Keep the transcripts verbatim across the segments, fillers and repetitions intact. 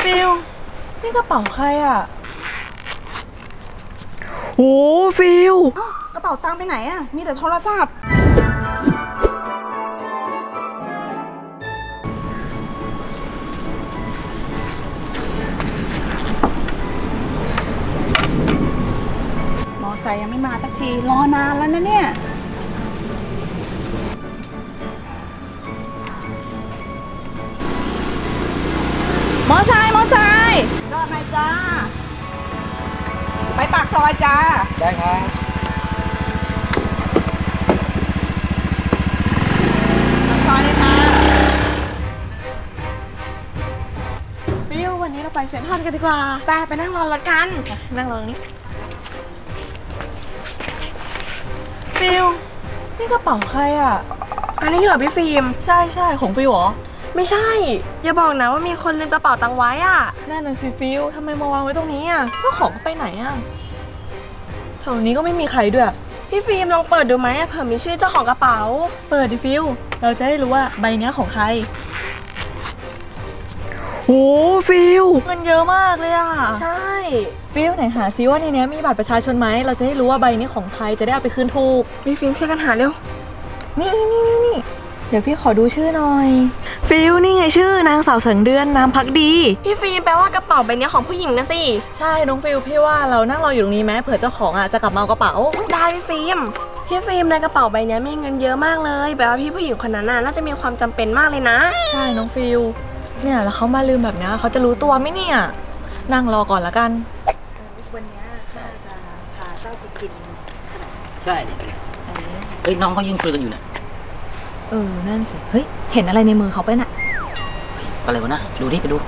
ฟิลนี่กระเป๋าใครอ่ะโอ้ฟิลกระเป๋าตังค์ไปไหนอ่ะมีแต่โทรศัพท์มอไซค์ยังไม่มาสักทีรอนานแล้วนะเนี่ยมอไซค์มอไซค์จอดหน่อยจ้าไปปากซอยจ้าได้ครับปากซอยเลยค่ะฟิววันนี้เราไปเซ็นทรัลกันดีกว่าไปไปนั่งรอรถกันนั่งรอตรงนี้ฟิวนี่กระเป๋าใครอ่ะอันนี้เหรอพี่ฟิล์มใช่ใช่ของฟิวเหรอไม่ใช่อย่าบอกนะว่ามีคนลืมกระเป๋าตังค์ไว้อ่ะนั่นน่ะสิฟิวทำไมมาวางไว้ตรงนี้อ่ะเจ้าของไปไหนอ่ะแถวนี้ก็ไม่มีใครด้วยพี่ฟิล์มลองเปิดดูไหมเผื่อมีชื่อเจ้าของกระเป๋าเปิดดิฟิวเราจะได้รู้ว่าใบนี้ของใครโอ้ฟิวเงินเยอะมากเลยอ่ะใช่ฟิวไหนหาซิว่าในนี้มีบัตรประชาชนไหมเราจะได้รู้ว่าใบนี้ของใครจะได้เอาไปคืนถูกพี่ฟิล์มช่วยกันหาเร็วนี่นี่นี่เดี๋ยวพี่ขอดูชื่อหน่อยฟิลนี่ไงชื่อนางสาวเสงเดือนนามพักดีพี่ฟิล์มแปลว่ากระเป๋าใบนี้ของผู้หญิงนะสิใช่น้องฟิลพี่ว่าเรานั่งรออยู่ตรงนี้ไหมเผื่อเจ้าของอ่ะจะกลับมาเอากระเป๋าได้พี่ฟิล์มพี่ฟิล์มในกระเป๋าใบนี้มีเงินเยอะมากเลยแปลว่าพี่ผู้หญิงคนนั้นน่าจะมีความจำเป็นมากเลยนะใช่น้องฟิลเนี่ยแล้วเขามาลืมแบบนี้เขาจะรู้ตัวไหมเนี่ยนั่งรอก่อนละกันวันนี้ข้าจะพาเจ้าไปกินใช่เฮ้ยน้องเขายืนคุยกันอยู่นะเออนั่นสิเฮ้ยเห็นอะไรในมือเขาไปน่ะอะไรวะนะดูดิไปดู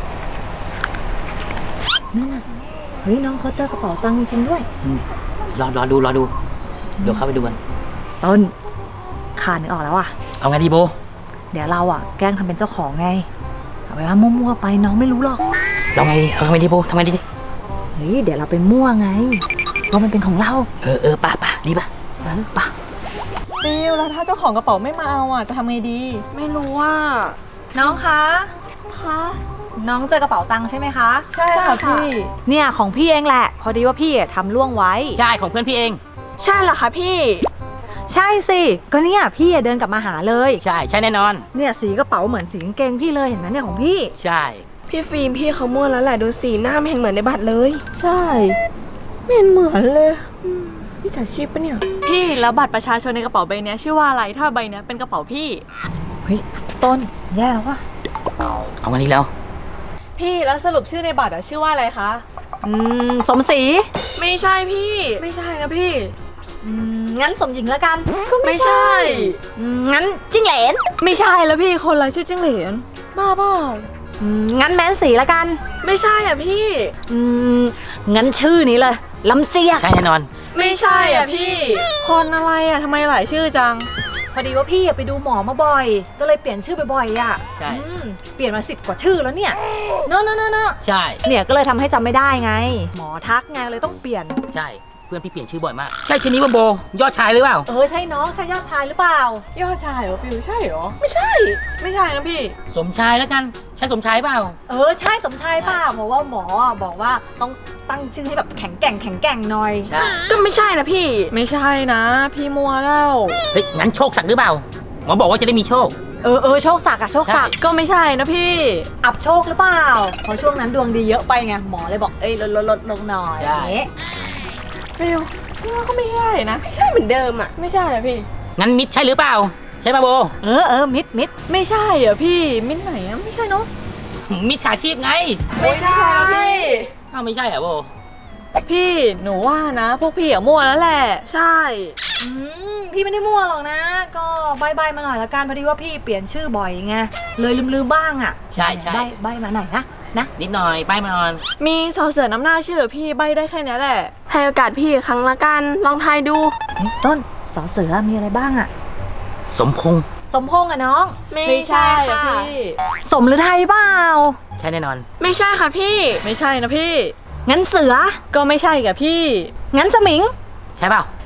นั่นน่ะเฮ้ยน้องเขาเจอกระเป๋าตังค์จริงด้วยรอรอดูรอดูเดี๋ยวเข้าไปดูกันต้นขาดนึกออกแล้วอ่ะเอาไงดีโบเดี๋ยวเราอ่ะแกล้งทำเป็นเจ้าของไงเอาไปว่ามั่วๆไปน้องไม่รู้หรอกเราไงเอาไงดีโบทำไงดีเฮ้ยเดี๋ยวเราไปมั่วไงเพราะมันเป็นของเราเออเออป่ะป่ะดีป่ะเออป่ะฟิลแล้วถ้าเจ้าของกระเป๋าไม่มาเอาอ่ะจะทำไงดีไม่รู้ว่าน้องคะคะน้องเจอกระเป๋าตังค์ใช่ไหมคะใช่ค่ะพี่เนี่ยของพี่เองแหละพอดีว่าพี่ทำล่วงไว้ใช่ของเพื่อนพี่เองใช่เหรอคะพี่ใช่สิก็เนี่ยพี่เดินกลับมาหาเลยใช่ใช่แน่นอนเนี่ยสีกระเป๋าเหมือนสีกางเกงพี่เลยเห็นไหมเนี่ยของพี่ใช่พี่ฟิล์มพี่เขามั่วแล้วแหละดูสีหน้าไม่เห็นเหมือนในบัตรเลยใช่ไม่เห็นเหมือนเลยพี่จ่ายชีพปะเนี่ยพี่แล้วบัตรประชาชนในกระเป๋าใบนี้ชื่อว่าอะไรถ้าใบนี้เป็นกระเป๋าพี่เฮ้ยต้นแย่แล้ววะเอางั้นนี้แล้วพี่แล้วสรุปชื่อในบัตรอะชื่อว่าอะไรคะอืมสมศรีไม่ใช่พี่ไม่ใช่นะพี่อืมงั้นสมหญิงแล้วกันก็ไม่ใช่งั้นจิ้งเหลนไม่ใช่แล้วพี่คนอะไรชื่อจิ้งเหลนบ้าเปล่างั้นแมนสีแล้วกันไม่ใช่อ่ะพี่อืมงั้นชื่อนี้เลยลำเจียใช่แน่นอนไม่ใช่อ่ะพี่คนอะไรอ่ะทำไมหลายชื่อจังพอดีว่าพี่ไปดูหมอมาบ่อยก็เลยเปลี่ยนชื่อบ่อยๆอ่ะใช่เปลี่ยนมาสิบกว่าชื่อแล้วเนี่ยเนอะเนอะเนอะใช่เนี่ยก็เลยทำให้จำไม่ได้ไงหมอทักไงเลยต้องเปลี่ยนใช่เพื่อนพี่เปลี่ยนชื่อบ่อยมากใช่ชื่อนี้ว่าโบยอดชายหรือเปล่าเออใช่น้องใช่ยอดชายหรือเปล่ายอดชายเหรอฟิวใช่เหรอไม่ใช่ไม่ใช่นะพี่สมชายแล้วกันใช่สมชายเปล่าเออใช่สมชายเปล่าเพราะว่าหมอบอกว่าต้องตั้งชื่อให้แบบแข็งแกร่งแข็งแกร่งหน่อยใช่ก็ไม่ใช่นะพี่ไม่ใช่นะพี่มัวแล้วเฮ้ยงั้นโชคศักดิ์หรือเปล่าหมอบอกว่าจะได้มีโชคเออเออโชคศักดิ์อะโชคศักดิ์ก็ไม่ใช่นะพี่อับโชคหรือเปล่าเพราะช่วงนั้นดวงดีเยอะไปไงหมอเลยบอกเอ้ยลดลดลดลงหน่อยอย่างเงี้ยฟิวพี่ว่าก็ไม่ใช่นะไม่ใช่เหมือนเดิมอ่ะไม่ใช่อะพี่งั้นมิดใช่หรือเปล่าใช่ป่ะโบเออเออมิดมิดไม่ใช่อ่ะพี่มิดไหนอะไม่ใช่เนาะมิดฉาชีพไงไม่ใช่พี่อ้าวไม่ใช่เหรอโบพี่หนูว่านะพวกพี่อะมั่วแล้วแหละใช่อืมพี่ไม่ได้มั่วหรอกนะก็ใบใบมาหน่อยละกันพอดีว่าพี่เปลี่ยนชื่อบ่อยไงเลยลืมลืมบ้างอ่ะใช่ใช่ใบใบมาหน่อยนะนะนิดหน่อยใบมาหน่อยมีสอเสือน้ำหน้าชื่อพี่ใบได้แค่นี้แหละให้โอกาสพี่ครั้งละกันลองทายดูต้นสอเสือมีอะไรบ้างอ่ะสมพงษ์สมพงษ์อะน้องไม่ใช่ค่ะพี่สมหรือไทยเปล่าใช่แน่นอนไม่ใช่ค่ะพี่ไม่ใช่นะพี่งั้นเสือก็ไม่ใช่กับพี่งั้นสมิงใช่เปล่า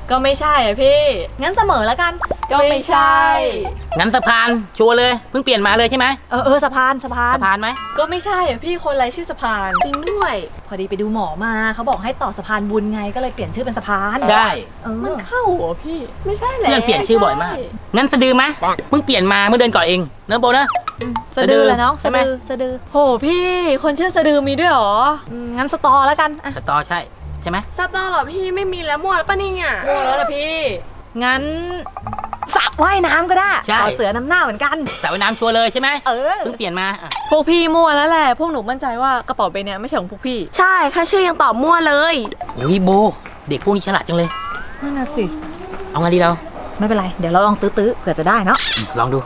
ก็ไม่ใช่อ่ะพี่งั้นเสมอแล้วกันก็ไม่ใช่งั้นสะพานชัวร์เลยเพิ่งเปลี่ยนมาเลยใช่ไหมเออเออสะพานสะพานสะพานไหมก็ไม่ใช่อ่ะพี่คนไรชื่อสะพานจริงด้วยพอดีไปดูหมอมาเขาบอกให้ต่อสะพานบุญไงก็เลยเปลี่ยนชื่อเป็นสะพานใช่เออมันเข้าเหรอพี่ไม่ใช่แหละเพื่อนเปลี่ยนชื่อบ่อยมาก งั้นสะดือไหมเพิ่งเปลี่ยนมาเมื่อเดือนก่อนเองเนอะโบนะสะดือแหละน้องใช่สะไหมดือสะดือโหพี่คนชื่อสะดือมีด้วยเหรออืมงั้นสตอแล้วกันอ่ะสตอใช่ใช่ไหมสตอเหรอพี่ไม่มีแล้วมั่วแล้วป่ะเนี่ยมั่วแล้วล่ะพี่งั้นสระว่ายน้ำก็ได้ใช่ต่อเสือน้ำหน้าเหมือนกันสระว่ายน้ำชัวร์เลยใช่ไหมเออเพิ่งเปลี่ยนมาอ่ะพวกพี่มั่วแล้วแหละ พวกหนูมั่นใจว่ากระเป๋าใบเนี้ยไม่ใช่ของพวกพี่ใช่แค่ชื่อยังตอบมั่วเลยอุ้ยโบเด็กพวกนี้ฉลาดจังเลยนั่นน่ะสิเอาไงดีเราไม่เป็นไรเดี๋ยวเราลองตื้อๆเผื่อจะได้เนาะอืมลองดู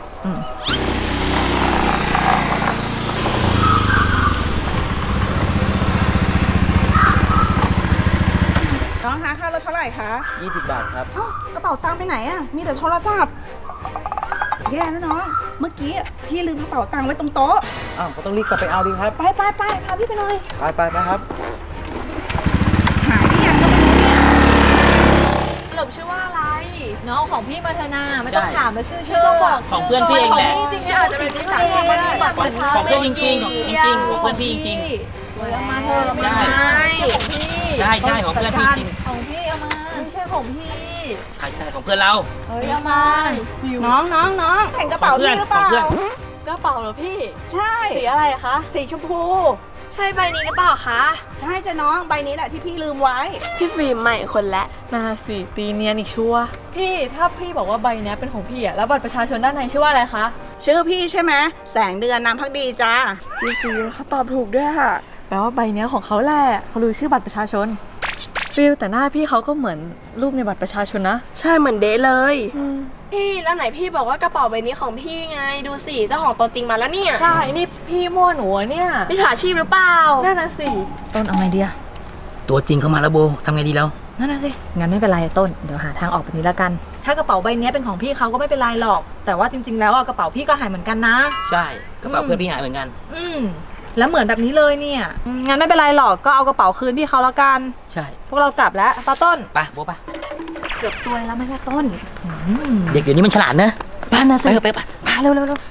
น้องคะค่ารถเท่าไหร่คะยี่สิบบาทครับอ้าวกระเป๋าตังค์ไปไหนอะมีแต่โทรศัพท์ แย่แล้วน้อง เมื่อกี้พี่ลืมกระเป๋าตังค์ไว้ตรงโต๊ะอ้าวก็ต้องรีบกลับไปเอาดีครับไปไปไปพาพี่ไปหน่อยไปไปไปครับหายที่ยังก็ไม่รู้เนี่ยสรุปชื่อว่าอะไรน้องของพี่มาเถอะนาไม่ต้องใช่ถามเลยชื่อชื่อบอกของเพื่อนพี่เองแหละจริงๆอาจจะเป็นที่สามของของของเพื่อนจริงๆของจริงๆของเพื่อนพี่จริงเอามาเถอะไม่ได้ใช่ของพี่ๆใช่ใช่ของเพื่อนพี่จริงของพี่เอามาไม่ใช่ของพี่ใช่ใช่ของเพื่อนเราเฮ้ยเอามาน้องน้องน้องเห็นกระเป๋าของเพื่พี่อนหรือเปล่าของเพื่อนกระเป๋าเหรอพี่ใช่สีอะไรอะคะสีชมพูใช่ใบนี้หรือเปล่าคะใช่จ้ะน้องใบนี้แหละที่พี่ลืมไว้พี่ฟิล์มใหม่คนละน่าสิตีเนียนอีกชัวร์พี่ถ้าพี่บอกว่าใบเนี้ยเป็นของพี่อะแล้วบัตรประชาชนด้านในชื่อว่าอะไรคะชื่อพี่ใช่ไหมแสงเดือนนามพักดีจ้าพี่ฟิล์มเขาตอบถูกด้วยค่ะแปลว่าใบเนี้ยของเขาแหละเขารู้ชื่อบัตรประชาชนฟิลแต่หน้าพี่เขาก็เหมือนรูปในบัตรประชาชนนะใช่เหมือนเดทเลย พี่แล้วไหนพี่บอกว่ากระเป๋าใบนี้ของพี่ไง ดูสิเจ้าของตัวจริงมาแล้วเนี่ยใช่ นี่พี่มั่วหนูอะเนี่ยมิจฉาชีพหรือเปล่านั่นนะสิต้นเอาไงดีอะตัวจริงเข้ามาแล้วโบทำไงดีเรานั่นน่ะสิงั้นไม่เป็นไรต้นเดี๋ยวหาทางออกแบบนี้แล้วกัน ถ้ากระเป๋าใบนี้เป็นของพี่เขาก็ไม่เป็นไรหรอก แต่ว่าจริง ๆ แล้วอะกระเป๋าพี่ก็หายเหมือนกันนะใช่กระเป๋าเพื่อนพี่หายเหมือนกันอืมแล้วเหมือนแบบนี้เลยเนี่ยอืมงั้นไม่เป็นไรหรอกก็เอากระเป๋าคืนพี่เขาแล้วกันใช่พวกเรากลับแล้วป้าต้นไปโบไปเกือบซวยแล้วไม่ใช่ต้นอืมเด็กเดี๋ยวนี้มันฉลาดนะบ้านนะไปสิเถอะไปไปมาเร็วเร็วเร็ว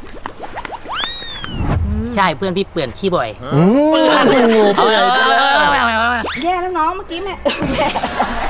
ใช่เพื่อนพี่เปลี่ยนขี้บ่อยอืมเอาเลยเอาเลยเอาเลยเอาเลยแย่แล้วน้องเมื่อกี้แม่ แม่